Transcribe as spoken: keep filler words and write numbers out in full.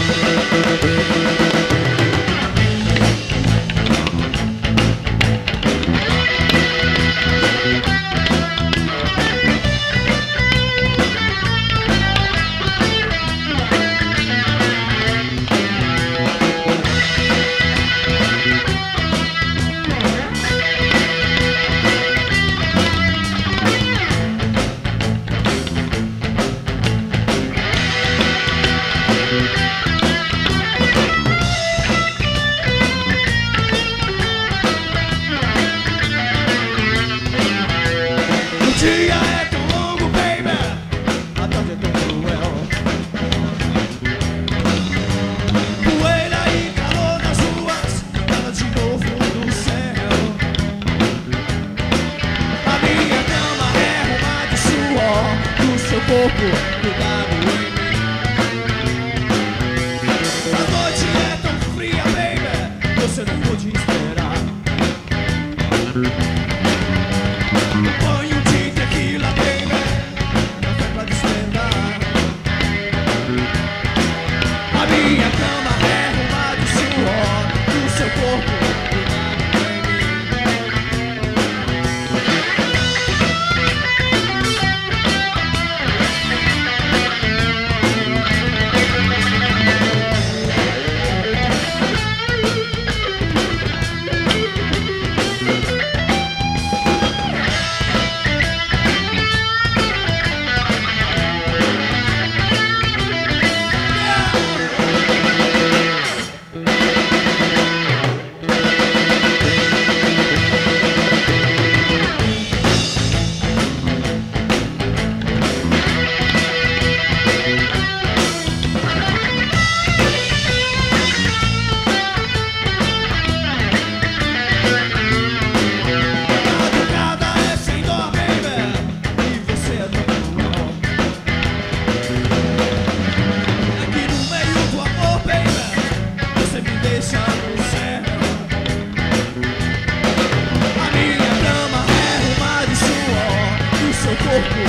O dia é tão longo, baby, a tarde é tão cruel. Poeira e calor nas ruas, nada de novo no céu. A minha cama é uma de suor do seu corpo grudado em mim. A noite é tão fria, baby, você não pode esperar. Banho de tequila, baby, café pra despertar. A minha cama é uma de suor do seu corpo corpo.